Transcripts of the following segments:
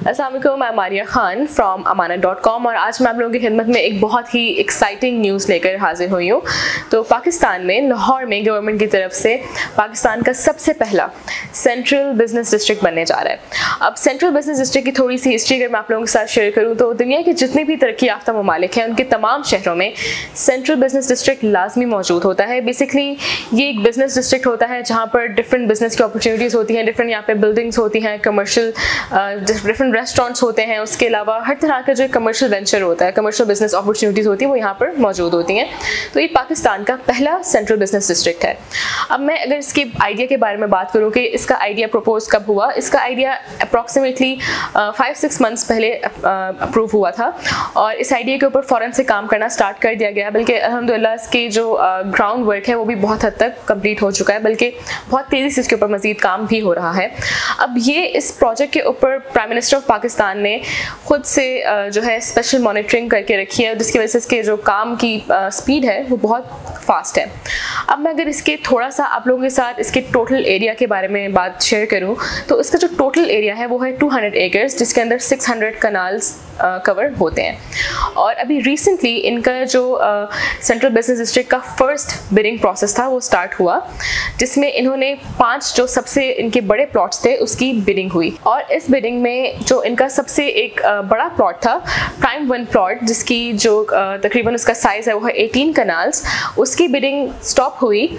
अस्सलाम वालेकुम, मैं मारिया खान फ्रॉम अमानत.com और आज मैं आप लोगों की खिदमत में एक बहुत ही एक्साइटिंग न्यूज़ लेकर हाजिर हुई हूँ। तो पाकिस्तान में लाहौर में गवर्नमेंट की तरफ से पाकिस्तान का सबसे पहला सेंट्रल बिजनेस डिस्ट्रिक्ट बनने जा रहा है। अब सेंट्रल बिजनेस डिस्ट्रिक्ट की थोड़ी सी हिस्ट्री अगर मैं आप लोगों के साथ शेयर करूँ तो दुनिया के जितने भी तरक्की याफ्ता ममालिक हैं उनके तमाम शहरों में सेंट्रल बिजनेस डिस्ट्रिक्ट लाजमी मौजूद होता है। बेसिकली ये एक बिजनेस डिस्ट्रिक्ट होता है जहाँ पर डिफरेंट बिजनेस की अपॉर्चुनिटीज़ होती हैं, डिफरेंट यहाँ पे बिल्डिंग्स होती हैं, कमर्शियल डिफरेंट रेस्टोरेंट्स होते हैं, उसके अलावा हर तरह का जो कमर्शियल वेंचर होता है, कमर्शियल बिजनेस अपॉर्चुनिटीज़ होती है वो यहाँ पर मौजूद होती हैं। तो ये पाकिस्तान का पहला सेंट्रल बिजनेस डिस्ट्रिक्ट है। अब मैं अगर इसके आइडिया के बारे में बात करूँ कि इसका आइडिया प्रपोज कब हुआ, इसका आइडिया अप्रॉक्सीमेटली 5-6 मंथ्स पहले अप्रूव हुआ था और इस आइडिया के ऊपर फ़ौरन से काम करना स्टार्ट कर दिया गया। बल्कि अल्हम्दुलिल्लाह इसकी जो ग्राउंड वर्क है वो भी बहुत हद तक कंप्लीट हो चुका है, बल्कि बहुत तेज़ी से इसके ऊपर मज़ीद काम भी हो रहा है। अब ये इस प्रोजेक्ट के ऊपर प्राइम मिनिस्टर ऑफ पाकिस्तान ने खुद से जो है स्पेशल मॉनिटरिंग करके रखी है, जिसकी वजह से इसके जो काम की स्पीड है वो बहुत फास्ट है। अब मैं अगर इसके थोड़ा सा आप लोगों के साथ इसके टोटल एरिया के बारे में बात शेयर करूं तो इसका जो टोटल एरिया है वो है 200 एकर्स, जिसके अंदर 600 कनाल्स कवर होते हैं। और अभी रिसेंटली इनका जो सेंट्रल बिजनेस डिस्ट्रिक्ट का फर्स्ट बिडिंग प्रोसेस था वो स्टार्ट हुआ, जिसमें इन्होंने 5 जो सबसे इनके बड़े प्लॉट्स थे उसकी बिडिंग हुई। और इस बिडिंग में जो इनका सबसे एक बड़ा प्लॉट था, प्राइम 1 प्लॉट, जिसकी जो तकरीबन उसका साइज़ है वो है 18 कनाल्स, उसकी बिडिंग स्टॉप हुई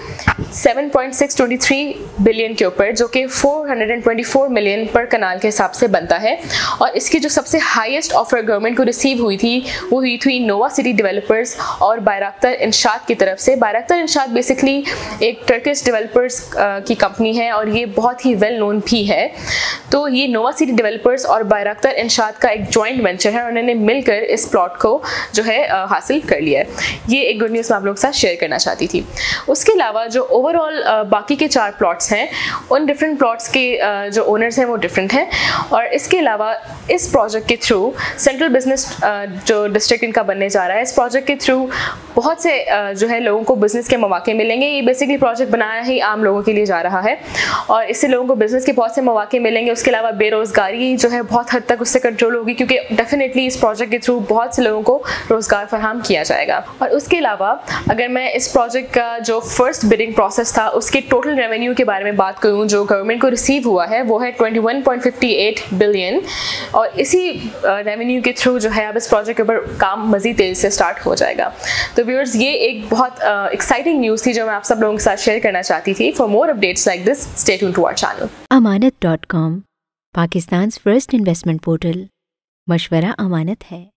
7.623 बिलियन के ऊपर, जो कि 424 मिलियन पर कनाल के हिसाब से बनता है। और इसकी जो सबसे हाईएस्ट ऑफर गवर्नमेंट को रिसीव हुई थी वो हुई थी नोवा सिटी डेवलपर्स और बायरक्तर इंशात की तरफ से। बायरक्तर इंशात बेसिकली एक टर्किश डेवलपर्स की कंपनी है और ये बहुत ही वेल नोन भी है। तो ये नोवा सिटी डेवलपर्स और बायरक्तर इंशात का एक जॉइंट वेंचर है और उन्होंने मिलकर इस प्लॉट को जो है हासिल कर लिया है। ये एक गुड न्यूज़ मैं आप लोगों के साथ शेयर करना चाहती थी। उसके अलावा जो ओवरऑल बाकी के 4 प्लॉट्स हैं उन डिफरेंट प्लॉट्स के जो ओनर्स हैं वो डिफरेंट हैं। और इसके अलावा इस प्रोजेक्ट के थ्रू सेंट्रल बिजनेस जो डिस्ट्रिक्ट इनका बनने जा रहा है, इस प्रोजेक्ट के थ्रू बहुत से जो है लोगों को बिज़नेस के मौके मिलेंगे। ये बेसिकली प्रोजेक्ट बनाया ही आम लोगों के लिए जा रहा है और इससे लोगों को बिज़नेस के बहुत से मौके मिलेंगे। उसके अलावा बेरोज़गारी जो है बहुत हद तक उससे कंट्रोल होगी, क्योंकि डेफिनेटली इस प्रोजेक्ट के थ्रू बहुत से लोगों को रोज़गार फराहम किया जाएगा। और उसके अलावा अगर मैं इस प्रोजेक्ट का जो फर्स्ट बिडिंग प्रोसेस था उसके टोटल रेवेन्यू के बारे में बात करूँ जो गवर्नमेंट को रिसीव हुआ है वो है 21.58 बिलियन। और इसी रेवेन्यू के थ्रू जो है अब इस प्रोजेक्ट के ऊपर काम मज़ीद तेज़ी से स्टार्ट हो जाएगा। तो व्यूअर्स, ये एक बहुत एक्साइटिंग न्यूज़ थी जो मैं आप सब लोगों के साथ शेयर करना चाहती थी। For more updates like this, stay tuned to our channel. अमानत.com, पाकिस्तान्स फर्स्ट इन्वेस्टमेंट पोर्टल। मशवरा अमानत है।